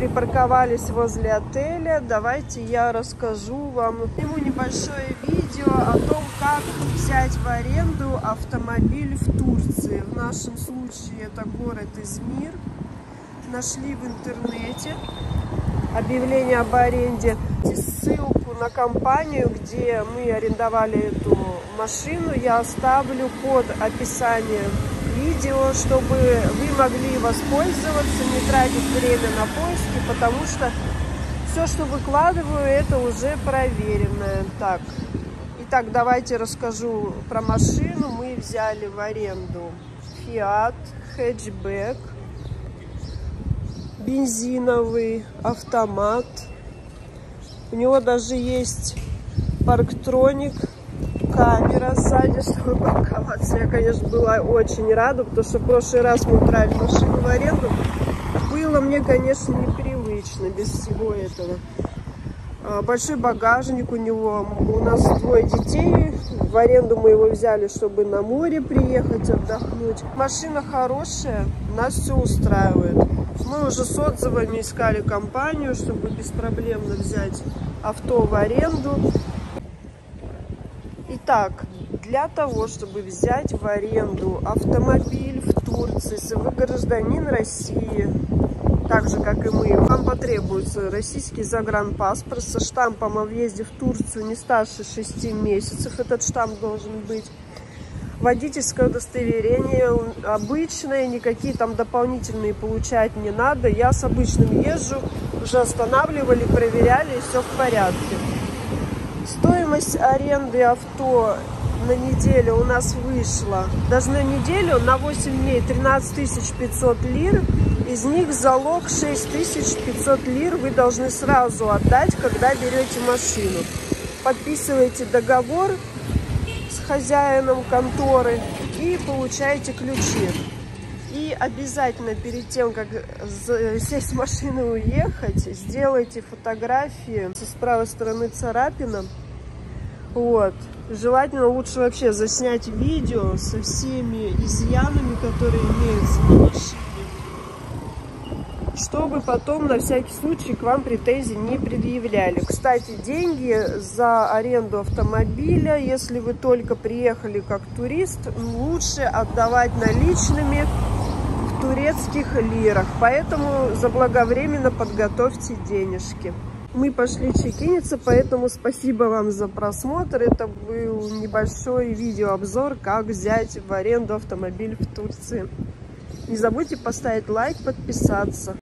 припарковались возле отеля. Давайте я расскажу вам небольшое видео о том, как взять в аренду автомобиль в Турции. В нашем случае это город Измир. Нашли в интернете объявление об аренде. Ссылку на компанию, где мы арендовали эту машину, я оставлю под описанием видео, чтобы вы могли воспользоваться, не тратить время на поиски, потому что все, что выкладываю, это уже проверенное. Итак, давайте расскажу про машину. Мы взяли в аренду Fiat Hatchback, бензиновый автомат. У него даже есть парктроник, камера сзади, чтобы парковаться. Я, конечно, была очень рада, потому что в прошлый раз мы брали машину в аренду. Было мне, конечно, непривычно без всего этого. Большой багажник у него. У нас 2 детей. В аренду мы его взяли, чтобы на море приехать, отдохнуть. Машина хорошая, нас все устраивает. Мы уже с отзывами искали компанию, чтобы беспроблемно взять авто в аренду. Итак, для того, чтобы взять в аренду автомобиль в Турции, если вы гражданин России, так же, как и мы, вам потребуется российский загранпаспорт со штампом о въезде в Турцию не старше 6 месяцев. Этот штамп должен быть. Водительское удостоверение обычное, никакие там дополнительные получать не надо. Я с обычным езжу, уже останавливали, проверяли, и все в порядке. Стоимость аренды авто на неделю у нас вышла, даже на неделю, на 8 дней 13 500 лир. Из них залог 6500 лир вы должны сразу отдать, когда берете машину. Подписываете договор с хозяином конторы и получаете ключи. И обязательно перед тем, как сесть в машину и уехать, сделайте фотографии. С правой стороны царапина. Вот. Желательно лучше вообще заснять видео со всеми изъянами, которые имеются на машине, чтобы потом на всякий случай к вам претензий не предъявляли. Кстати, деньги за аренду автомобиля, если вы только приехали как турист, лучше отдавать наличными в турецких лирах. Поэтому заблаговременно подготовьте денежки. Мы пошли чекиниться, поэтому спасибо вам за просмотр. Это был небольшой видеообзор, как взять в аренду автомобиль в Турции. Не забудьте поставить лайк, подписаться.